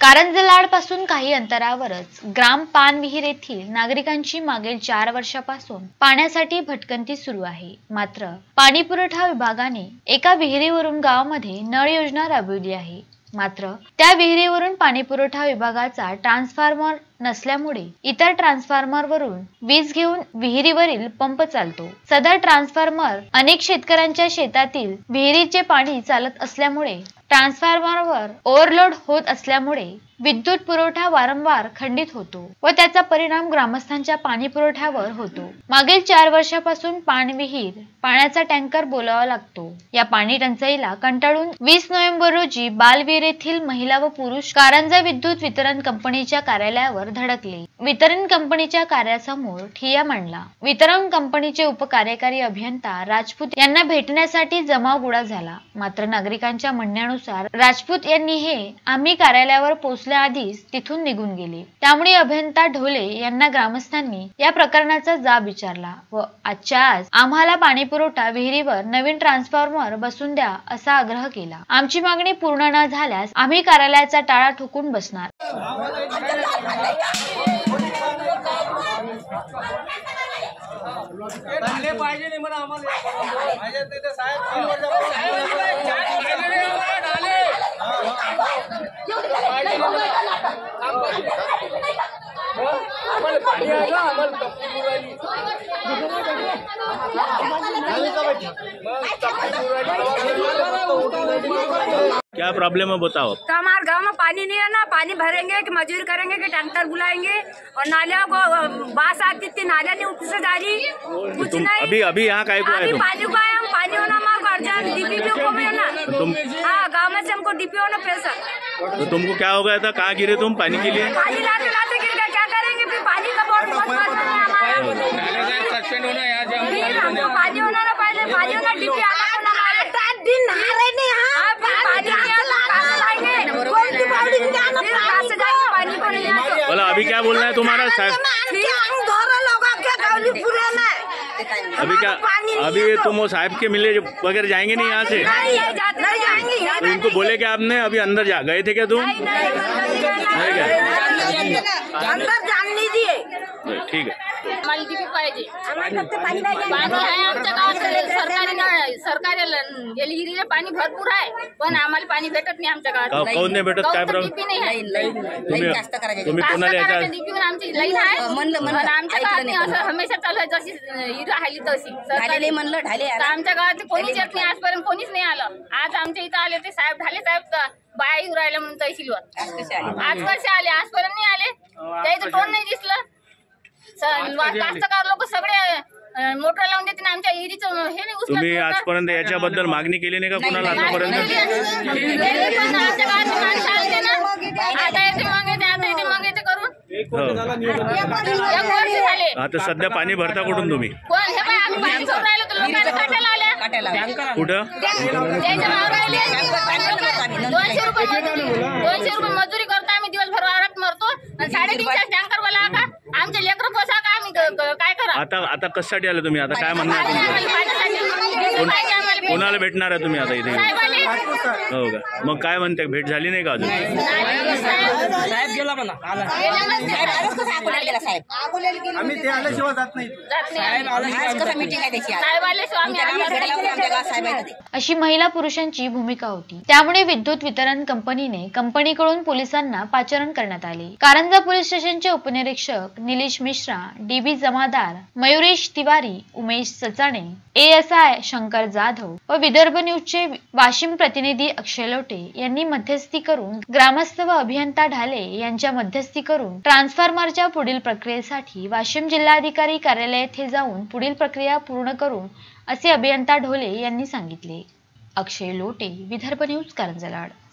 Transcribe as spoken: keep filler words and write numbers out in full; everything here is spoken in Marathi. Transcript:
कारंजलाड पासून काही अंतरावरच ग्राम पानविहीर येथील नागरिकांची मागील चार वर्षापासून पाण्यासाठी भटकंती सुरू आहे। मात्र पाणी पुरवठा विभागाने एका विहिरीवरून गावामध्ये नळ योजना राबवली आहे। मात्र त्या विहिरीवरून पाणी पुरवठा विभागाचा ट्रान्सफॉर्मर नसल्यामुळे इतर ट्रान्सफॉर्मर वरून वीज घेऊन विहिरीवरील पंप चालतो। सदर ट्रान्सफॉर्मर अनेक शेतकऱ्यांच्या शेतातील विहिरीचे पाणी चालत असल्यामुळे ट्रान्सफॉर्मरवर ओव्हरलोड होत असल्यामुळे विद्युत पुरवठा वारंवार खंडित होतो व त्याचा परिणाम ग्रामस्थांच्या पाणी पुरवठ्यावर होतो। मागील चार वर्षापासून पाणविहीर पाण्याचा टँकर बोलावा लागतो। या पाणी टंचाईला कंटाळून वीस नोव्हेंबर रोजी बालवीर येथील महिला व पुरुष कारंजा विद्युत वितरण कंपनीच्या कार्यालयावर धडकले। वितरण कंपनीच्या कार्यासमोर ठिय्या मांडला। वितरण कंपनीचे उपकार्यकारी अभियंता राजपूत यांना भेटण्यासाठी जमाव गोळा झाला। मात्र नागरिकांच्या म्हणण्यानुसार राजपूत यांनी हे आम्ही कार्यालयावर पोहोचण्याआधीच तिथून निघून गेले। त्यामुळे अभियंता ढोले यांना ग्रामस्थांनी या प्रकरणाचा जाब विचारला व आजच्या आज आम्हाला पाणी पुरवठा विहिरीवर नवीन ट्रान्सफॉर्मर बसवून द्या असा आग्रह केला। आमची मागणी पूर्ण न झाल्यास आम्ही कार्यालयाचा टाळा ठोकून बसणार। क्या प्रॉब्लम है बताओ। तो हमारे गांव में पानी नहीं है ना, पानी भरेंगे कि मजदूरी करेंगे कि टैंकर बुलाएंगे और नालियों को बास आती थी, नालियां नहीं ऊपर से जा रही कुछ तुम नहीं। अभी अभी यहाँ काहे को आए तुम? पानी को आए हम, पानी होना हमारा घर डीपी भी को भी होना। तुम हाँ, गाँव में से हमको डीपी होना पैसा। तो तुमको क्या हो गया था? कहाँ गिरे तुम पानी के लिए? पानी लाते लाते गिर गया, क्या करेंगे फिर? पानी का बहुत बहुत हमको पानी होना ना, पहले पानी होना डीपी बोला। अभी क्या बोलना है तुम्हारा साहब? अभी क्या अभी तुम वो साहब के मिले वगैरह जाएंगे नहीं यहाँ से? तो इनको बोले कि आपने अभी अंदर जा गए थे क्या तुम? नहीं गए? अंदर जान लीजिए। ठीक है। डीपी पाहिजे, पाणी आहे आमच्या गावात सरकारी सरकारी विहिरीला पाणी भरपूर आहे, पण आम्हाला पाणी भेटत नाही आमच्या गावात। काऊन नाही भेटत? काय प्रॉब्लेम? डीपी नाही आहे। तुम्ही तुम्ही कोणाला याच्या डीपी आमची लाईन आहे, आमच्या गावात असं हमेशा चालू आहे, जशी हिर राहिली तशी सरकारी म्हणलं ढाले। आमच्या गावात कोणीच येत नाही, आजपर्यंत कोणीच नाही आलं। आज आमच्या इथं आले ते साहेब ढाले साहेब बाया येऊ राहिल्या म्हणून तहसीलवर। आज कसे आले? आजपर्यंत नाही आले, त्याचं तोंड नाही दिसलं। कास्तकार लोक सगळे मोटर लावून देते, आमच्या विहिरीचं हे नाही उचलत। तुम्ही आजपर्यंत याच्याबद्दल मागणी केली नाही का कुणाला आतापर्यंत? आमच्या गावात माणसं आलते ना, आता येते मग येते, आता येते मग येते करून एक वर्ष झाले। आता सध्या पाणी भरता कुठून तुम्ही? कोण हे बाय आम्ही पाणी सोडून राहिलो तर लोकांना काट्याला आल्या कुठं? त्याच्या नाव राहिले दोनशे रुपये मजुरी, दोनशे रुपये मजुरी करतो आम्ही, दिवसभर वावरात मरतो आणि साडेतीनशे टँकर वाला का आमचे लेकर पोसा का आम्ही काय करा? आता आता कशासाठी आले तुम्ही? आता काय म्हणणार कोणाला भेटणार आहे तुम्ही आता इथे? हो का? मग काय म्हणते, भेट झाली नाही का अजून? साहेब गेला म्हणा, आम्ही ते आल्याशिवाय जात नाही। अशी महिला पुरुषांची भूमिका होती। त्यामुळे विद्युत वितरण कंपनीने कंपनीकडून पोलिसांना पाचारण करण्यात आले। कारंजा पोलीस स्टेशनचे उपनिरीक्षक निलेश मिश्रा, डीबी जमादार मयुरेश तिवारी, उमेश सचाणे, एएसआय शंकर जाधव व विदर्भ न्यूजचे वाशिम प्रतिनिधी अक्षय लोटे यांनी मध्यस्थी करून ग्रामस्थ व अभियंता ढाले यांच्या मध्यस्थी करून ट्रान्सफॉर्मरच्या पुढील प्रक्रियेसाठी वाशिम जिल्हाधिकारी कार्यालय येथे जाऊन पुढील प्रक्रिया पूर्ण करून असे अभियंता ढोले यांनी सांगितले। अक्षय लोटे, विदर्भ न्यूज, कारंजलाड।